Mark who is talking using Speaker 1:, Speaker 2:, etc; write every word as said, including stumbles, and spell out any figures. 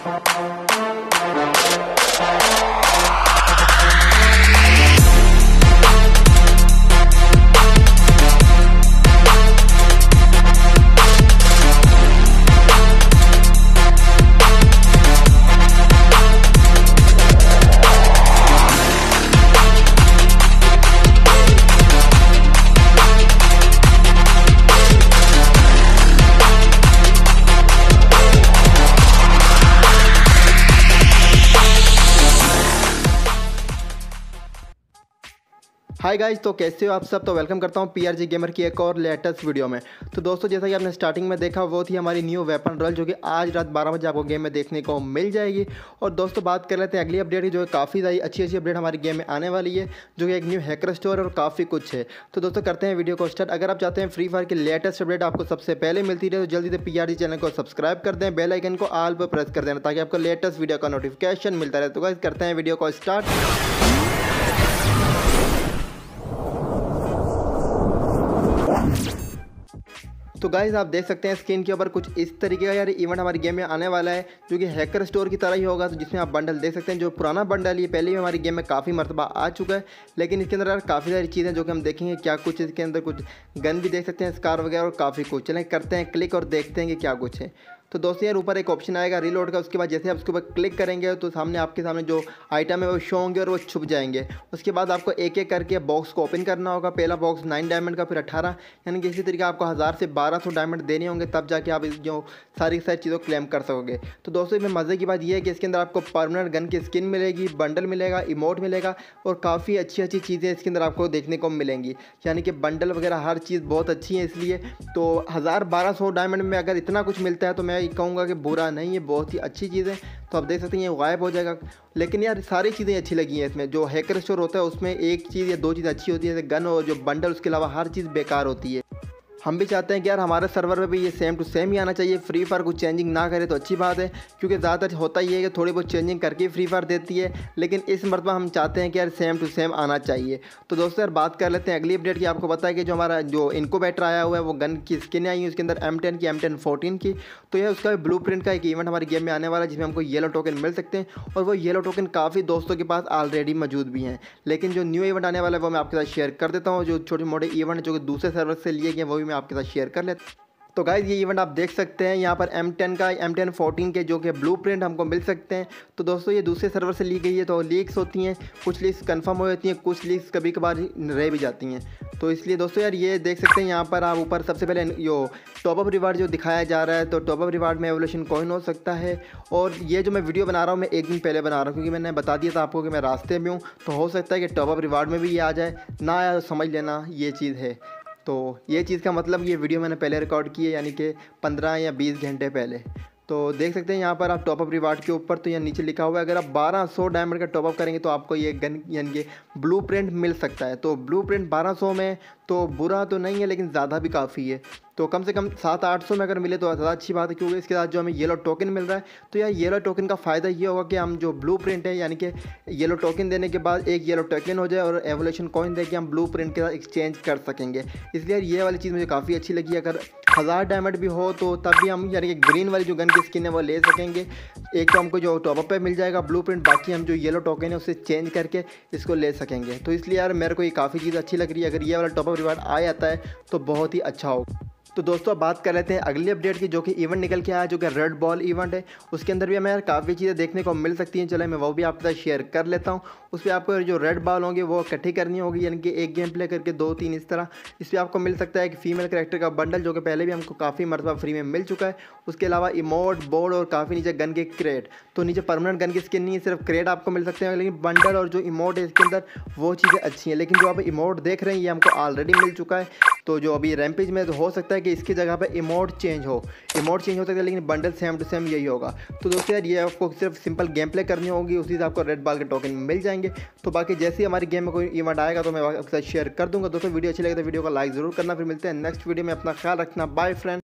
Speaker 1: Hi guys, तो कैसे हो आप सब। तो वेलकम करता हूं पीआरजी गेमर की एक और लेटेस्ट वीडियो में। तो दोस्तों, जैसा कि आपने स्टार्टिंग में देखा वो थी हमारी न्यू वेपन रॉयल, जो कि आज रात बारह बजे आपको गेम में देखने को मिल जाएगी। और दोस्तों, बात कर लेते हैं अगली अपडेट की, जो काफ़ी सारी अच्छी अच्छी अपडेट हमारी गेम में आने वाली है, जो कि एक न्यू हैकर स्टोर और काफ़ी कुछ है। तो दोस्तों, करते हैं वीडियो को स्टार्ट। अगर आप चाहते हैं फ्री फायर की लेटेस्ट अपडेट आपको सबसे पहले मिलती रहे, तो जल्दी से पीआरजी चैनल को सब्सक्राइब कर दें, बेल आइकन को ऑल पर प्रेस कर देना, ताकि आपको लेटेस्ट वीडियो का नोटिफिकेशन मिलता रहे। तो गाइस, करते हैं वीडियो को स्टार्ट। तो गाइस, आप देख सकते हैं स्क्रीन के ऊपर कुछ इस तरीके का यार इवेंट हमारी गेम में आने वाला है, जो कि हैकर स्टोर की तरह ही होगा। तो जिसमें आप बंडल देख सकते हैं, जो पुराना बंडल ये पहले ही हमारी गेम में काफ़ी मरतबा आ चुका है, लेकिन इसके अंदर यार काफ़ी सारी चीज़ें जो कि हम देखेंगे क्या कुछ इसके अंदर। कुछ गन भी देख सकते हैं, स्कार वगैरह, और काफ़ी कुछ। चलें करते हैं क्लिक और देखते हैं कि क्या कुछ है। तो दोस्तों, यार ऊपर एक ऑप्शन आएगा रीलोड का। उसके बाद जैसे आप उसके ऊपर क्लिक करेंगे तो सामने आपके सामने जो आइटम है वो शो होंगे और वो छुप जाएंगे। उसके बाद आपको एक एक करके बॉक्स को ओपन करना होगा। पहला बॉक्स नाइन डायमंड का, फिर अठारह, यानी कि इसी तरीके आपको हज़ार से बारह सौ डायमंड देने होंगे, तब जाके आप इस जो सारी सारी चीज़ों को क्लेम कर सकोगे। तो दोस्तों, इसमें मज़े की बात यह है कि इसके अंदर आपको परमानेंट गन की स्किन मिलेगी, बंडल मिलेगा, इमोट मिलेगा, और काफ़ी अच्छी अच्छी चीज़ें इसके अंदर आपको देखने को मिलेंगी। यानी कि बंडल वगैरह हर चीज़ बहुत अच्छी है। इसलिए तो हज़ार बारह सौ डायमंड में अगर इतना कुछ मिलता है तो मैं कहूँगा कि बुरा नहीं है, बहुत ही अच्छी चीज़ है। तो आप देख सकते हैं ये गायब हो जाएगा, लेकिन यार सारी चीज़ें अच्छी लगी हैं इसमें। जो हैकर स्टोर होता है उसमें एक चीज़ या दो चीज़ अच्छी होती है, जैसे गन और जो बंडल, उसके अलावा हर चीज़ बेकार होती है। हम भी चाहते हैं कि यार हमारे सर्वर में भी ये सेम टू सेम ही आना चाहिए। फ्री फायर कुछ चेंजिंग ना करे तो अच्छी बात है, क्योंकि ज़्यादातर होता ही है कि थोड़ी बहुत चेंजिंग करके फ्री फायर देती है, लेकिन इस मरतबा हम चाहते हैं कि यार सेम टू सेम आना चाहिए। तो दोस्तों, यार बात कर लेते हैं अगली अपडेट की। आपको पता है कि जो हमारा जो इनक्यूबेटर आया हुआ है वो गन की स्किन आई है, उसके अंदर एम टेन की, एम टेन फोर्टीन की। तो यह उसका ब्लू प्रिंट का एक इवेंट हमारी गेम में आने वाला है, जिसमें हमको येलो टोकन मिल सकते हैं, और वो येलो टोकन काफ़ी दोस्तों के पास ऑलरेडी मौजूद भी हैं। लेकिन जो न्यू इवेंट आने वाला है वो मैं आपके साथ शेयर कर देता हूँ। जो छोटे मोटे इवेंट जो कि दूसरे सर्वर से लिए गए वो भी मैं आपके साथ शेयर कर लेता हूँ। तो गाइस, ये इवेंट आप देख सकते हैं यहाँ पर एम टेन का, एम टेन फोर्टीन के जो कि ब्लू प्रिंट हमको मिल सकते हैं। तो दोस्तों, ये दूसरे सर्वर से ली गई है, तो लीक्स होती हैं, कुछ लीक्स कंफर्म हो जाती हैं, कुछ लीक्स कभी कभार रह भी जाती हैं। तो इसलिए दोस्तों, यार ये देख सकते हैं यहाँ पर आप ऊपर सबसे पहले यो टॉपअप रिवार्ड जो दिखाया जा रहा है। तो टॉपअप रिवार्ड में एवोल्यूशन कॉइन हो सकता है। और ये जो मैं वीडियो बना रहा हूँ, मैं एक दिन पहले बना रहा हूँ, क्योंकि मैंने बता दिया था आपको कि मैं रास्ते में हूँ। तो हो सकता है कि टॉपअप रिवार्ड में भी ये आ जाए, ना आया तो समझ लेना ये चीज़ है। तो ये चीज़ का मतलब ये वीडियो मैंने पहले रिकॉर्ड की है, यानी कि पंद्रह या बीस घंटे पहले। तो देख सकते हैं यहाँ पर आप टॉपअप रिवार्ड के ऊपर, तो यहाँ नीचे लिखा हुआ है अगर आप बारह सौ डायमंड का टॉपअप करेंगे तो आपको ये गन यानी कि ब्लू प्रिंट मिल सकता है। तो ब्लू प्रिंट बारह सौ में तो बुरा तो नहीं है, लेकिन ज़्यादा भी काफ़ी है। तो कम से कम सात आठ सौ में अगर मिले तो ज़्यादा अच्छी बात है, क्योंकि इसके साथ जो हमें येलो टोकन मिल रहा है। तो यार येलो टोकन का फ़ायदा ये होगा कि हम जो ब्लू प्रिंट है, यानी कि येलो टोकन देने के बाद एक येलो टोकन हो जाए और एवोल्यूशन कॉइन दे के हम ब्लू प्रिंट के साथ एक्सचेंज कर सकेंगे। इसलिए ये वाली चीज़ मुझे काफ़ी अच्छी लगी। अगर हज़ार डायमंड भी हो तो तब भी हम यानी कि ग्रीन वाली जो गन की स्किन है वो ले सकेंगे। एक तो हमको जो टॉपअप पे मिल जाएगा ब्लू प्रिंट, बाकी हम जो येलो टोकन है उससे चेंज करके इसको ले सकेंगे। तो इसलिए यार मेरे को ये काफ़ी चीज़ अच्छी लग रही है। अगर ये वाला टॉपअप रिवार्ड आ जाता है तो बहुत ही अच्छा होगा। तो दोस्तों, बात कर लेते हैं अगली अपडेट की, जो कि इवेंट निकल के आया, जो कि रेड बॉल इवेंट है। उसके अंदर भी हमें यार काफ़ी चीज़ें देखने को मिल सकती हैं। चलो मैं वो भी आपके साथ शेयर कर लेता हूँ। उस पर आपको जो रेड बॉल होंगे वो इकट्ठी करनी होगी, यानी कि एक गेम प्ले करके दो तीन इस तरह। इस पर आपको मिल सकता है कि फीमेल कैरेक्टर का बंडल, जो कि पहले भी हमको काफ़ी मरतबा फ्री में मिल चुका है। उसके अलावा इमोट, बोर्ड और काफ़ी नीचे गन के क्रेट। तो नीचे परमानेंट गन की स्किन नहीं है, सिर्फ क्रेट आपको मिल सकते हैं, लेकिन बंडल और जो इमोट है इसके अंदर वो चीज़ें अच्छी हैं। लेकिन जो आप इमोट देख रहे हैं ये हमको ऑलरेडी मिल चुका है। तो जो अभी रैम्पेज में तो हो सकता है कि इसकी जगह पे इमोट चेंज हो, इमोट चेंज हो सकता है, लेकिन बंडल सेम टू सेम यही होगा। तो दोस्तों, यार ये आपको सिर्फ सिंपल गेम प्ले करनी होगी, उसी से आपको रेड बॉल के टोकन मिल जाएंगे। तो बाकी जैसे ही हमारी गेम में कोई इवेंट आएगा तो मैं आपके साथ शेयर कर दूंगा। दोस्तों, वीडियो अच्छी लगे तो वीडियो को लाइक ज़रूर करना। फिर मिलते हैं नेक्स्ट वीडियो में। अपना ख्याल रखना। Bye friend.